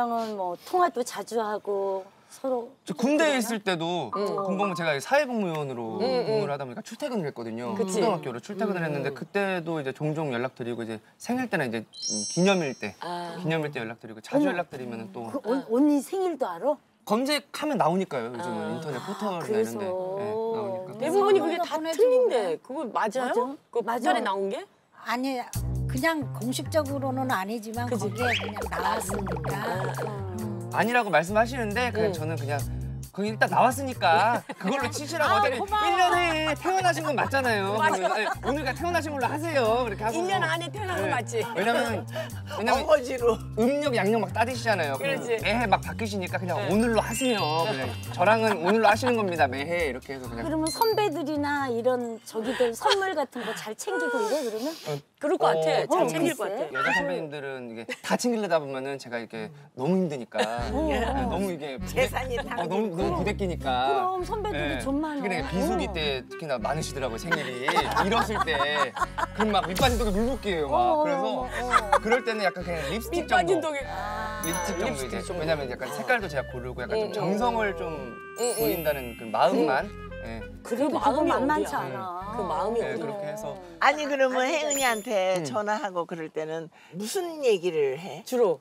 선배님이랑은 뭐 통화도 자주 하고 서로. 저 군대에 있을 때도 군복무 제가 사회복무요원으로 근무를 하다 보니까 출퇴근을 했거든요. 초등학교로 출퇴근을 했는데 그때도 이제 종종 연락드리고 이제 생일 때나 이제 기념일 때 연락드리고 자주 연락드리면 또 언니 생일도 알아? 검색하면 나오니까요. 요즘은 인터넷 포털이나 이런 데 나오니까. 대부분이 그게 다 틀린데 그거 맞아요? 그거 포털에 나온 게? 아니 그냥 공식적으로는 아니지만 거기에 그냥 나왔으니까. 아니라고 말씀하시는데 그냥 저는 그냥 거기 일단 나왔으니까 그걸로 치시라고 어차피 1년에 태어나신 건 맞잖아요. 오늘가 태어나신 걸로 하세요. 그렇게 하고 1년 안에 태어난 거 맞지? 왜냐면 어거지로 음력 양력 막 따지시잖아요. 그렇지. 매해 막 바뀌시니까 그냥 오늘로 하세요. 그냥 저랑은 오늘로 하시는 겁니다. 매해 이렇게 해서 그냥. 그러면 선배들이나 이런 저기들 선물 같은 거 잘 챙기고 이래 그러면? 그럴 것 같아. 잘 챙길 것 같아. 여자 선배님들은 이게 다 챙기려다 보면은 제가 이렇게 너무 힘드니까 너무 이게 재산이 다 너무 부대끼니까. 그럼 선배들이 좀 많아. 그러니까 비수기 때 특히나 많으시더라고요 생일이. 일었을 때 그럼 막 밑빠진 독에 물 붓기예요 막. 그래서 그럴 때는 약간 그냥 립스틱 정도. 밑빠진 독에. 립스틱 정도 이제 왜냐면 약간 색깔도 제가 고르고 약간 좀 정성을 좀 보인다는 그 마음만. 그래도 그거 마음이 만만치 어디야. 않아. 그 마음이 어디야. 그렇게 해서. 아니 그러면 혜은이한테 전화하고 그럴 때는 무슨 얘기를 해? 주로.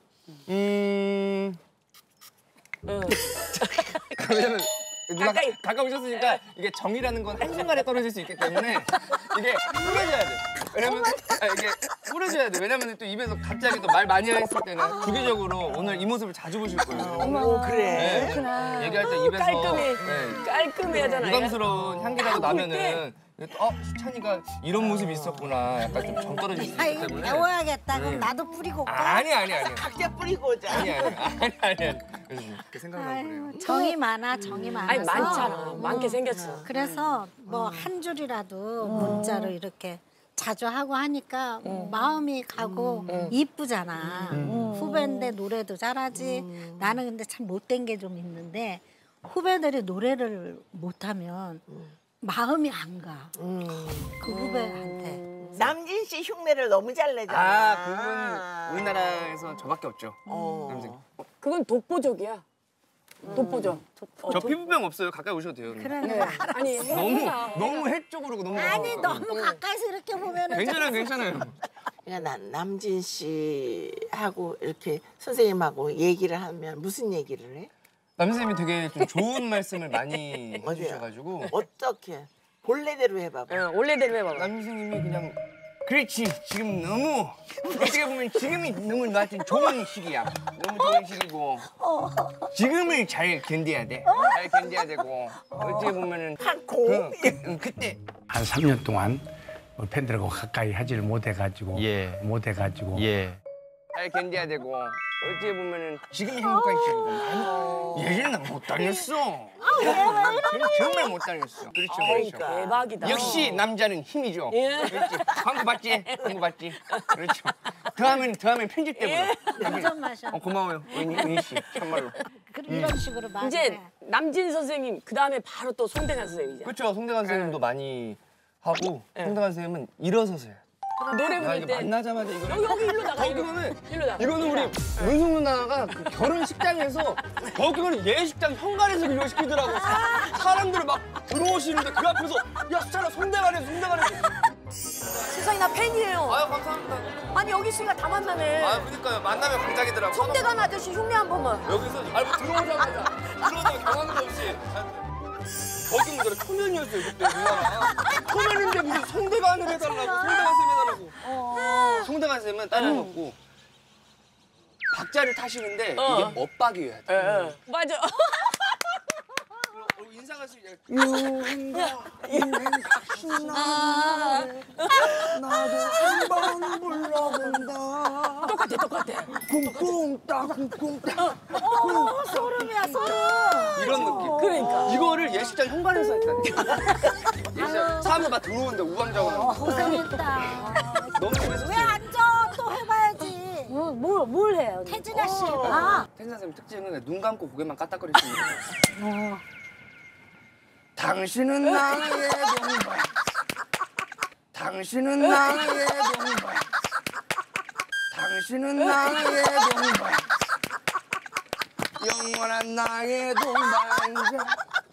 왜냐면 누나 가까우셨으니까 이게 정이라는 건 한순간에 떨어질 수 있기 때문에 이게 뿌려줘야 돼. 왜냐면 이게 뿌려줘야 돼. 왜냐면 또 입에서 갑자기 또 말 많이 했을 때는 주기적으로 오늘 이 모습을 자주 보실 거예요. 오 그래. 얘기할 때 입에서 깔끔히 하잖아. 부담스러운 향기라도 나면은 수찬이가 이런 모습이 있었구나. 약간 좀 정 떨어질 수 있기 아이 때문에. 배워야겠다. 그럼 나도 뿌리고 올까? 아니. 각자 뿌리고 오자. 아니. 그래서 그렇게 생각나고 그래요. 정이 많아, 정이 많아서. 아니 많잖아. 많게 생겼어. 그래서 뭐 한 줄이라도 문자로 이렇게 자주 하고 하니까 마음이 가고 이쁘잖아. 후배인데 노래도 잘하지. 나는 근데 참 못된 게 좀 있는데 후배들이 노래를 못하면 마음이 안 가. 그 후배한테. 남진 씨 흉내를 너무 잘 내잖아. 그분 우리나라에서 저밖에 없죠. 남생. 그건 독보적이야. 독보적. 저 피부병 없어요. 가까이 오셔도 돼요. 그래. 아니 너무 핵 쪽으로 너무. 아니 너무 가까이서 이렇게 보면은 괜찮아요. 그러니까 남진 씨하고 이렇게 선생님하고 얘기를 하면 무슨 얘기를 해? 남 선생님이 되게 좀 좋은 말씀을 많이 해주셔가지고. 어떻게? 본래대로 해봐봐. 원래대로 해봐봐. 남 선생님이 그냥 그렇지 지금 너무 어떻게 보면 지금이 너무 나한테 좋은 시기야. 너무 좋은 시기고 지금을 잘 견뎌야 돼. 잘 견뎌야 되고 어떻게 보면은 그때 한 3년 동안 우리 팬들하고 가까이 하지를 못해가지고 잘 견뎌야 되고 어떻게 보면은 지금이 행복한 시기고 예전에는 못 다녔어. 정말 못 다녔어. 그렇죠. 대박이다. 역시 남자는 힘이죠. 그렇지. 광고 봤지? 그렇죠. 더하면 편집 때문에. 좀 마셔. 고마워요, 은희 씨. 참말로. 이런 식으로 말해. 이제 남진 선생님 그 다음에 바로 또 송대관 선생님이잖아. 그렇죠. 송대관 선생님도 많이 하고 송대관 선생님은 일어서서 해요. 노래 나 부를 이거 때 만나자마자 이거 여기 일로 나가. 이거는 우리 문숙 누나가 그 결혼식장에서 거기는 예식장 현관에서 이거 시키더라고. 사람들이 막 들어오시는데 그 앞에서 야 수찬아 송대관에서 세상에 나 팬이에요. 아유 감사합니다. 아니 여기 있으니까 다 만나네. 그러니까요. 만나면 강작이더라고. 송대관 아저씨 흉내 한 번만. 여기서 들어오자마자 경황도 없이 거기 문제는 초면이었어요 그때 누나가. 초면인데 무슨 송대관을 해달라고. 송대관 쌤 해달라고. 송대관 쌤은 다른 거 없고 박자를 타시는데 이게 멋박이어야 돼. 맞아. 인상할 수 있게. 나도 한번 불러본다. 똑같아. 쿵쿵따. 소름이야 소름. 이런 느낌. 그러니까. 이거를 예식장 현관에서 했다니까. 예식장 사람들 막 들어오는데 우왕좌왕. 고생했다. 너무 재밌었어요. 왜 앉아? 또 해봐야지. 뭘 해요? 태진아 씨. 태진아 쌤 특징은 눈 감고 고개만 까딱거리십니다. 당신은 나의 동반. 당신은 나의 동반. 당신은 나의 동반. 영원한 나의 동반자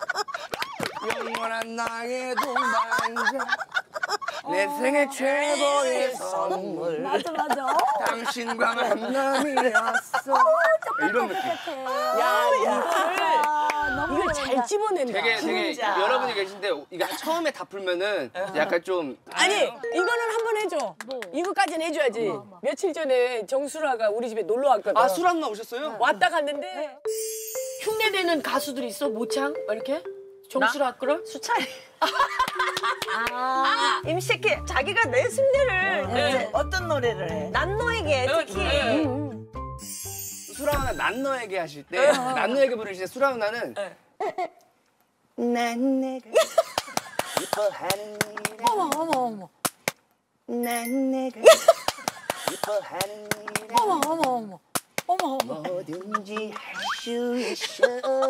영원한 나의 동반자 내 생애 최고의 선물 맞아. 당신과 만남이었어 이런 느낌 야, 이걸 너무 잘 집어낸다. 되게 여러분이 계신데 이게 처음에 다 풀면은 약간 좀 아니, 이거는 한번 해줘. 이거까지는 해줘야지. 며칠 전에 정수라가 우리 집에 놀러 왔거든. 아 술 한 번 오셨어요? 왔다 갔는데 흉내내는 가수들 있어? 모창? 막 이렇게? 정수라 그럼? 수찬. 임시키 자기가 내 흉내를 이제 어떤 노래를 해? 난 너에게 특히 수라우나 난 너에게 하실 때 난 너에게 부르실 때 수라우나는 난 내가 기뻐하는 일에 어머. 난 내가 기뻐하는 일에 어머. 뭐든지 할 수 있어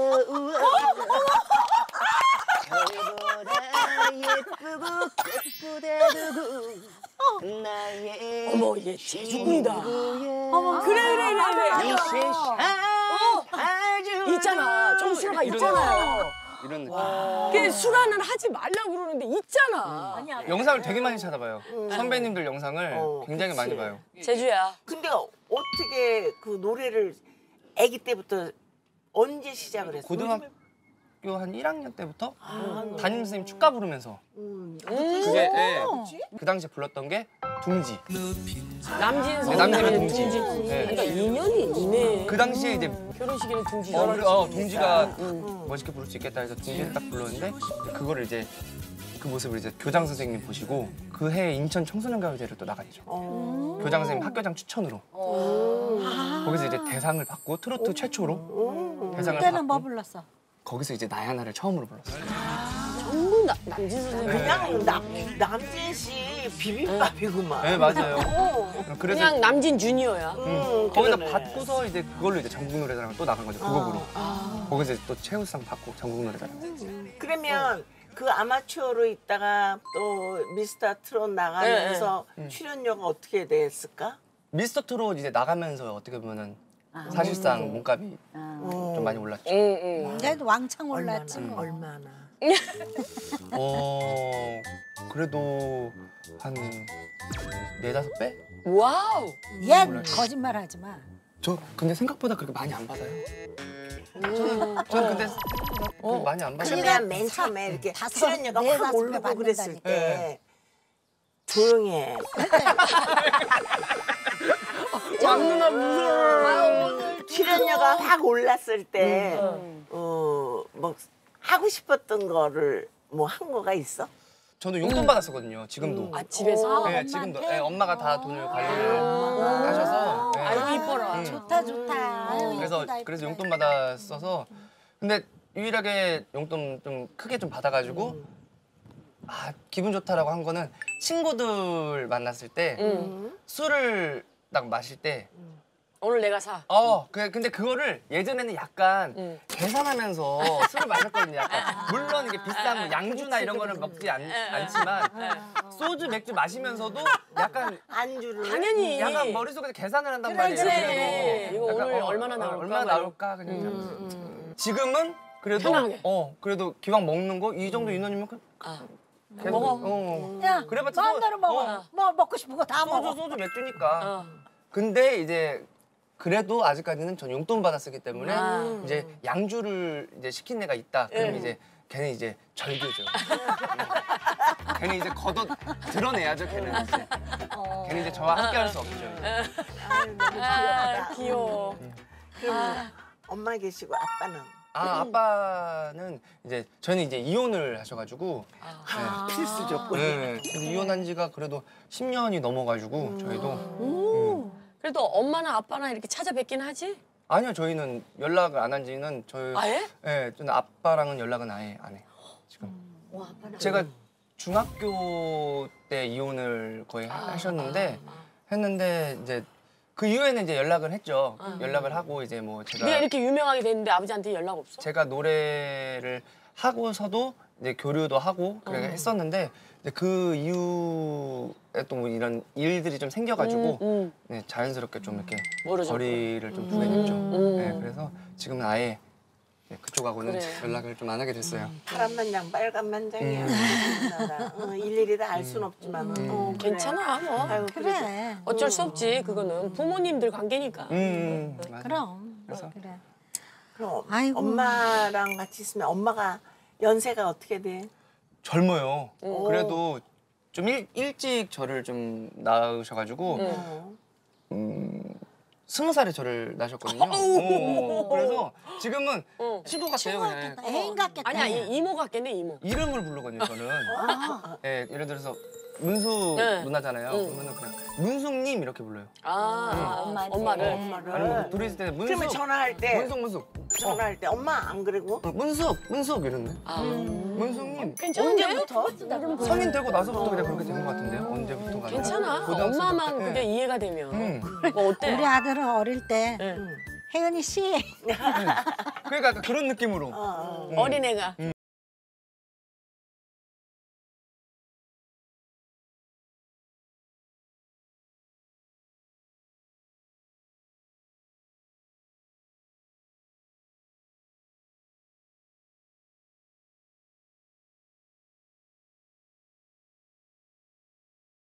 별보다 예쁘고 꽃보다 두고 나의 어머, 얘 제주꾼이다. 어머 그래. 이 세상 아주 있잖아. 정수라가 있잖아요. 이런 느낌 근데 수라는 하지 말라고 그러는데 있잖아. 영상을 되게 많이 찾아봐요 선배님들 영상을 굉장히 그치. 많이 봐요 제주야. 근데 어떻게 그 노래를 아기 때부터 언제 시작을 했어? 고등학교 한 1학년 때부터 담임 선생님 축가 부르면서 그게 그 당시에 불렀던 게 둥지 남진 네, 선수. 남진의 둥지 네. 그러니까 인연이 있네. 그 당시에 이제 결혼식에는 둥지. 둥지가 멋있게 부를 수 있겠다 해서 둥지를 딱 불렀는데 그거를 이제 그 모습을 이제 교장 선생님 보시고 그 해 인천 청소년가요제를 또 나갔죠. 교장 선생님 학교장 추천으로. 거기서 이제 대상을 받고 트로트 최초로 대상을 그때는 뭐 받고 불렀어? 거기서 이제 나의 하나를 처음으로 불렀어요. 전국 남진 선생님. 그냥 남진 씨 비빔밥이구만. 네 맞아요. 그래서 그냥 남진 주니어야. 거기다 그러네. 받고서 이제 그걸로 이제 전국 노래자랑 또 나간 거죠. 그 곡으로. 거기서 또 최우수상 받고 전국 노래자랑. 그러면 그 아마추어로 있다가 또 미스터 트롯 나가면서 출연료가 어떻게 됐을까? 미스터 트롯 이제 나가면서 어떻게 보면은 사실상 몸값이 좀 많이 올랐죠. 그래도 왕창 올랐지 뭐. 얼마나? 그래도 한 4-5배? 와우. 얘 거짓말하지 마. 저 근데 생각보다 그렇게 많이 안 받아요. 저는 근데 많이 안 받아요. 그러면 맨 처음에 이렇게 다섯, 출연료가 네, 확 다섯 배 오르고 그랬을 받는다니까. 때 조용해. 누나 무서워. 출연료가 확 올랐을 때 뭐 하고 싶었던 거를 뭐 한 거가 있어? 저는 용돈 받았었거든요. 지금도. 아, 집에서? 네, 지금도. 네, 엄마가 다 돈을 관리를 하셔서. 네. 아이고, 이뻐라. 좋다. 아유, 그래서 이쁘다. 용돈 받았어서 근데 유일하게 용돈 좀 크게 좀 받아가지고 기분 좋다라고 한 거는 친구들 만났을 때 술을 딱 마실 때 오늘 내가 사. 근데 그거를 예전에는 약간 계산하면서 술을 마셨거든요. 약간. 물론 이게 비싼 뭐 양주나 이런 거는 먹지 않지만 소주, 맥주 마시면서도 약간 안주를 당연히. 약간 머릿속에서 계산을 한단 그렇지. 말이에요. 이거 약간, 오늘 얼마나 나올까? 얼마나 나올까 그냥. 지금은 그래도 편하게. 그래도 기왕 먹는 거 이 정도 인원이면 먹어. 야, 그래봤자 마음대로 먹어. 뭐 먹고 싶은 거 다 먹어. 소주 맥주니까. 근데 이제 그래도 아직까지는 전 용돈 받았었기 때문에 이제 양주를 이제 시킨 애가 있다. 그럼 이제 걔는 이제 절규죠. 걔는 이제 걷어 드러내야죠. 걔는 이제. 걔는 이제 저와 함께할 수 없죠. 아유, 너무 귀엽다. 귀여워. 그럼 엄마 계시고 아빠는? 아빠는 이제 저는 이제 이혼을 하셔가지고 필수죠. 네, 그래서 이혼한 지가 그래도 10년이 넘어가지고 저희도 그래도 엄마나 아빠나 이렇게 찾아뵙긴 하지? 아니요 저희는 연락을 안 한 지는 저희 아예? 네, 저는 아빠랑은 연락은 아예 안 해요 지금. 제가 중학교 때 이혼을 거의 했는데 이제 그 이후에는 이제 연락을 했죠. 연락을 하고 이제 뭐 네가 제가 이렇게 유명하게 됐는데 아버지한테 연락 없어? 제가 노래를 하고서도 이제 교류도 하고 그렇게 했었는데 이제 그 이후에 또 뭐 이런 일들이 좀 생겨가지고 네, 자연스럽게 좀 이렇게 멀어졌고. 거리를 좀 두게 됐죠. 네, 그래서 지금은 아예 그쪽하고는 그래. 연락을 좀 안 하게 됐어요. 파란 만장 빨간 만장이야. 일일이 다 알 순 없지만. 그래. 괜찮아 뭐. 아유, 그래. 어쩔 수 없지 그거는 부모님들 관계니까. 맞아. 그럼. 그래서 그래. 그럼 아이고. 엄마랑 같이 있으면 엄마가 연세가 어떻게 돼? 젊어요. 그래도 좀 일찍 저를 좀 낳으셔가지고 20살에 저를 낳으셨거든요. 그래서 지금은 친구 같아요. 그냥. 애인 같겠다. 아니야 이모 같겠네 이모. 이름을 부르거든요, 저는. 예, 예를 들어서 문수 네. 누나잖아요. 그러면 그냥 문숙님 이렇게 불러요. 엄마를. 아니면 뭐 둘이 있을 때는 문숙. 그러면 전화할 때 문숙. 엄마 안 그러고? 문숙 이러는데. 문숙님. 괜찮은데? 언제부터? 성인 되고 나서부터 그냥 그렇게 되는 것 같은데요. 언제부터가. 괜찮아. 고등학생 엄마만 때. 그게 이해가 되면. 뭐 어때? 우리 아들은 어릴 때 혜은이 씨 그러니까 약간 그런 느낌으로. 어린애가.